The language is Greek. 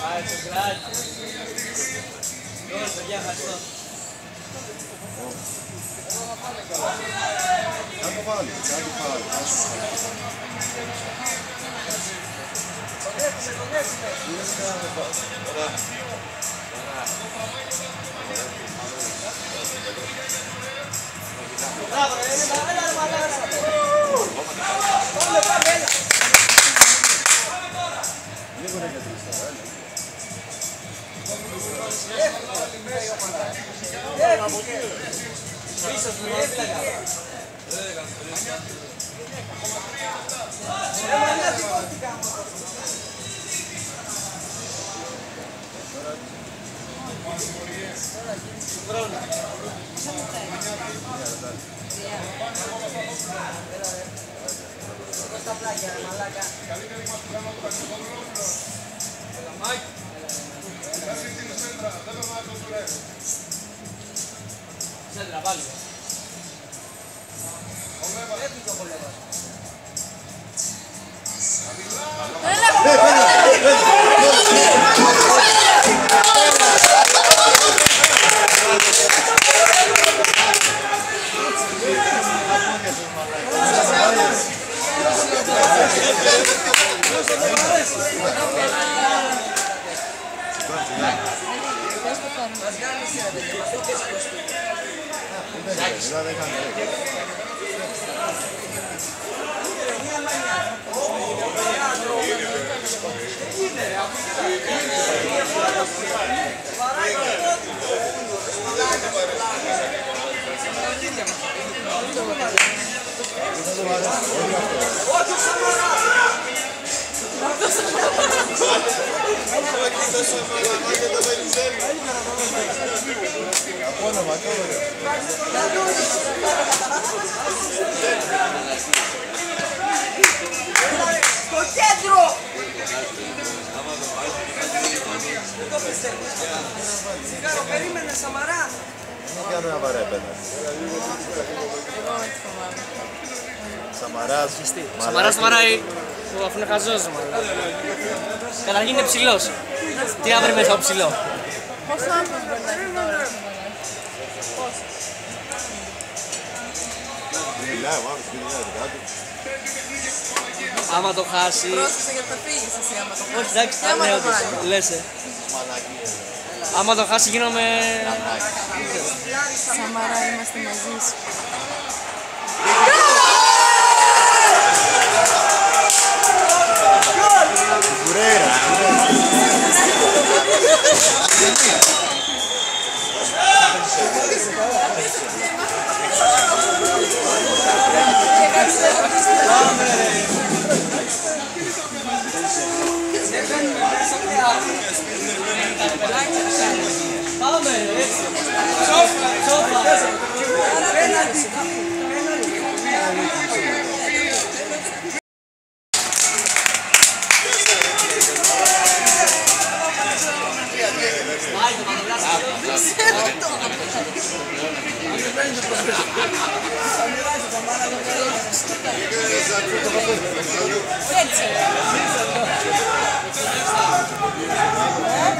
Περίμενε Σαμαρά. Κάνω ένα βαρέπαινα. Σαμαράς. Σαμαράς βαράει αφού είναι χαζός. Καταρχήν είναι ψηλός. Τι να βρει μέσα από ψηλό. Πόσο άνθρωπος μπορεί να έχει τώρα? Πόσο? Μιλάει ο άνθρωπος, μιλάει κάτω. Άμα το χάσει... Πρόσεξε γιατί θα φύγεις εσύ άμα το χάσει. Όχι, εντάξει, Και άμα το βάλει. λέσαι. Άμα το χάσει γίνομαι... Σαμαρά, είμαστε μαζί σου. Κουρέρα. Πάμε, έτσι. Σώπα. Έτσι.